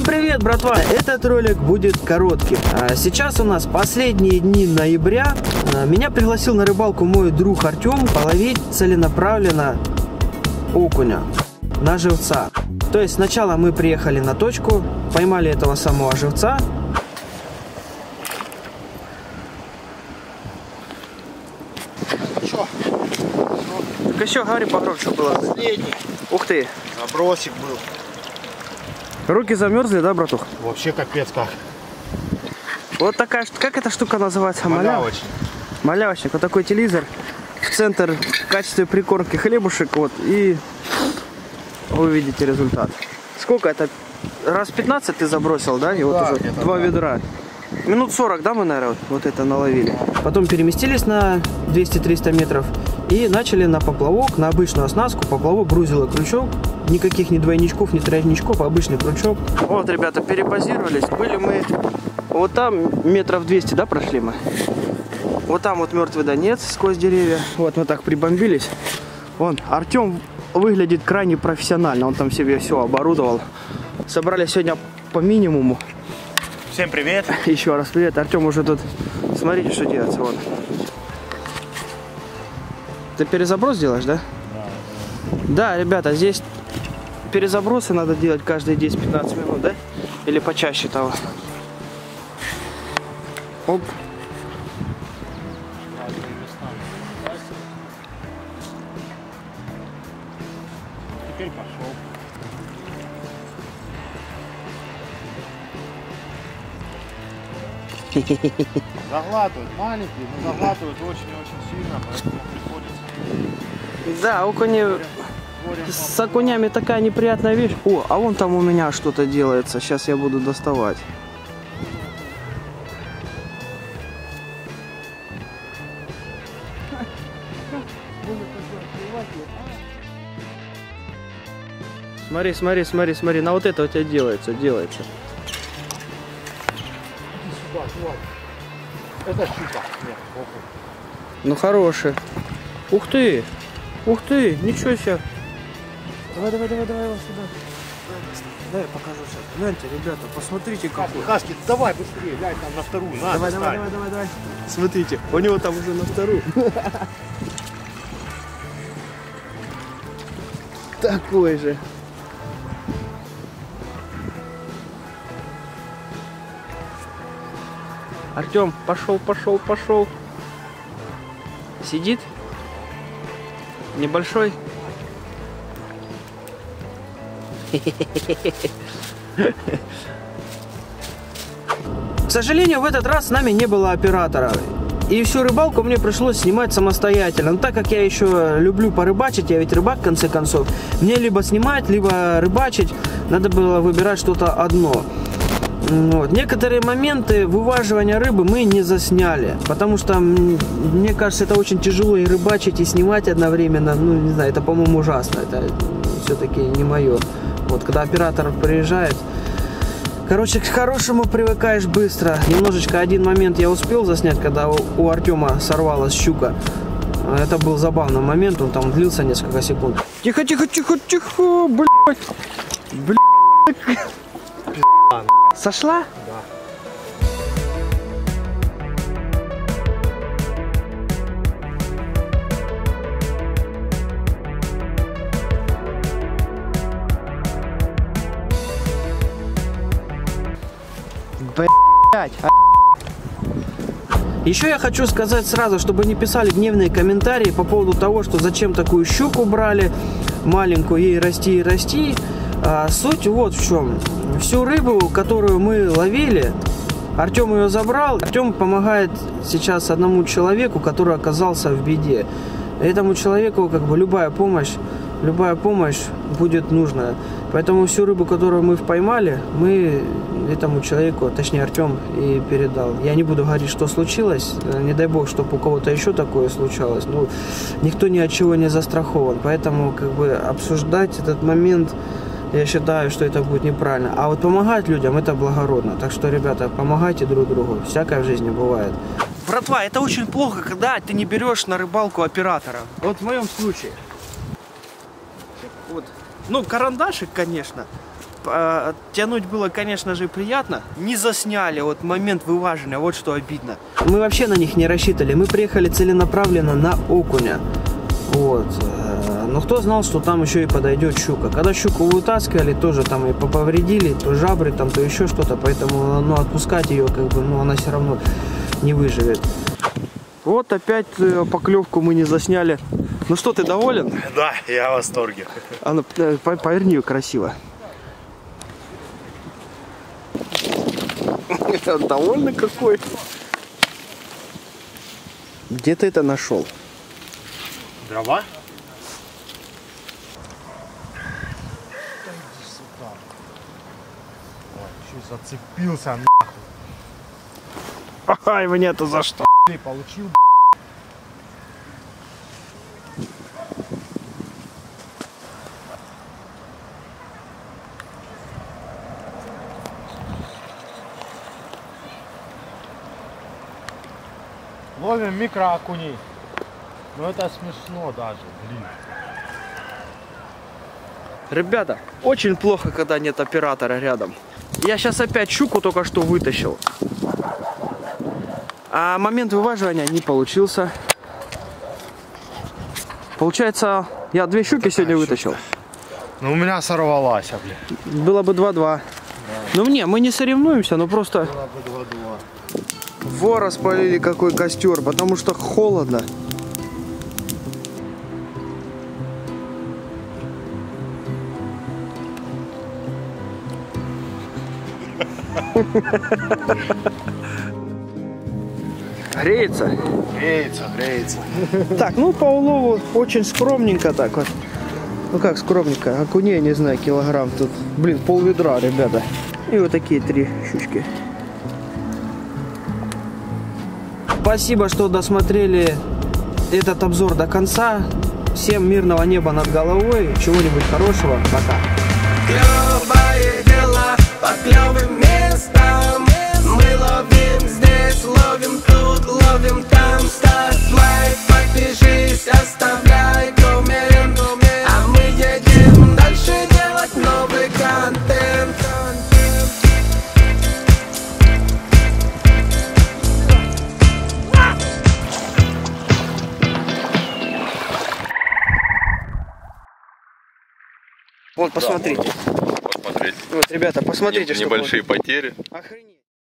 привет, братва! Этот ролик будет коротким. Сейчас у нас последние дни ноября. Меня пригласил на рыбалку мой друг Артем половить целенаправленно окуня на живца. То есть сначала мы приехали на точку, поймали этого самого живца. Так еще говори погромче было. Последний. Ух ты! Забросик был. Руки замерзли, да, братух? Вообще капец как. Вот такая, как эта штука называется? Малявочник. Малявочник. Вот такой телевизор. В центр в качестве прикормки хлебушек. Вот. И вы видите результат. Сколько это? Раз 15 ты забросил, да? И вот да, уже 2 ведра. Минут 40, да, мы, наверное, вот это наловили. Потом переместились на 200-300 метров и начали на поплавок, на обычную оснастку. Поплавок, грузило, крючок. Никаких ни двойничков, ни тройничков, обычный крючок. Вот, ребята, перебазировались. Были мы вот там метров 200, да, прошли мы? Вот там вот мертвый донец сквозь деревья. Вот мы так прибомбились. Вон, Артем выглядит крайне профессионально. Он там себе все оборудовал. Собрали сегодня по минимуму. Всем привет. Еще раз привет. Артем уже тут, смотрите, что делается. Вон. Ты перезаброс делаешь, да? Да, ребята, здесь перезабросы надо делать каждые 10-15 минут, да? Или почаще того. Оп. Теперь пошел. Заглатывают маленькие, но заглатывают очень и очень сильно, поэтому приходится. Да, окуни... С окунями такая неприятная вещь. О, а вон там у меня что-то делается. Сейчас я буду доставать. Смотри, смотри, смотри, смотри. На вот это у тебя делается. Это щука. Ну хороший. Ух ты! Ух ты! Ничего себе! Давай его сюда. Дай я покажу сейчас. Гляньте, ребята, посмотрите какой. Хаски, давай быстрее, глянь там на вторую. Давай. Смотрите, у него там уже на вторую. Такой же. Артем, пошел. Сидит? Небольшой? К сожалению, в этот раз с нами не было оператора. И всю рыбалку мне пришлось снимать самостоятельно. Но так как я еще люблю порыбачить, я ведь рыбак в конце концов, мне либо снимать, либо рыбачить, надо было выбирать что-то одно. Вот. Некоторые моменты вываживания рыбы мы не засняли, потому что, мне кажется, это очень тяжело и рыбачить, и снимать одновременно. Ну, не знаю, это, по-моему, ужасно. Это все-таки не мое. Вот, когда оператор приезжает. Короче, к хорошему привыкаешь быстро. Немножечко один момент я успел заснять, когда у Артема сорвалась щука. Это был забавный момент, он там длился несколько секунд. Тихо, блядь. Сошла? Да. Блять. Еще я хочу сказать сразу, чтобы не писали гневные комментарии по поводу того, что зачем такую щуку брали, маленькую, ей расти и расти. Суть вот в чем. Всю рыбу, которую мы ловили, Артем ее забрал. Артем помогает сейчас одному человеку, который оказался в беде. Этому человеку как бы любая помощь будет нужна. Поэтому всю рыбу, которую мы поймали, мы этому человеку, точнее Артем, и передал. Я не буду говорить, что случилось. Не дай бог, чтобы у кого-то еще такое случалось. Но никто ни от чего не застрахован. Поэтому как бы обсуждать этот момент, я считаю, что это будет неправильно. А вот помогать людям, это благородно. Так что, ребята, помогайте друг другу. Всякое в жизни бывает. Братва, это очень плохо, когда ты не берешь на рыбалку оператора. Вот в моем случае. Вот. Ну, карандашик, конечно. тянуть было, конечно же, приятно. Не засняли вот момент вываживания, вот что обидно. Мы вообще на них не рассчитывали. Мы приехали целенаправленно на окуня. Вот. Но кто знал, что там еще и подойдет щука. Когда щуку вытаскивали, тоже там и повредили, то жабры, там, то еще что-то. Поэтому, ну, отпускать ее, как бы, ну, она все равно не выживет. Вот опять поклевку мы не засняли. Ну что, ты доволен? Да, я в восторге. Она, поверни ее красиво. Довольно какой. Где ты это нашел? Дрова? Еще зацепился, нахуй. Ай, мне-то за что? Ты получил, ловим микроокуней. Ну это смешно даже, блин. Ребята, очень плохо, когда нет оператора рядом. Я сейчас опять щуку только что вытащил. А момент вываживания не получился. Получается, я 2 щуки сегодня вытащил. Ну у меня сорвалась, блин. Было бы 2-2. Да. Ну мы не соревнуемся, но просто... Было бы 2-2. Во, распалили какой костер, потому что холодно. Греется? Греется. Так, ну по улову очень скромненько так вот. Ну как скромненько, окуней, не знаю, килограмм тут. Блин, пол-ведра, ребята. И вот такие 3 щучки. Спасибо, что досмотрели этот обзор до конца. Всем мирного неба над головой, чего-нибудь хорошего. Пока. Клёвое дело по клёвым местам. Мы ловим здесь, ловим тут, ловим там. Ставь лайк, подпишись, оставляй коммент. А мы едем дальше делать новый контент. Вот, посмотрите. Посмотреть. Вот, ребята, посмотрите, что Небольшие потери. Охренеть.